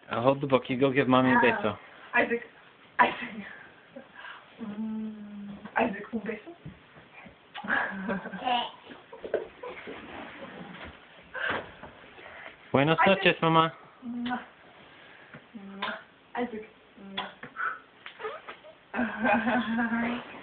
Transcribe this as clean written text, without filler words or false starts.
I'll hold the book. You go give Mommy a beso. Isaac. Isaac, un beso. Buenas noches, mamá. Isaac.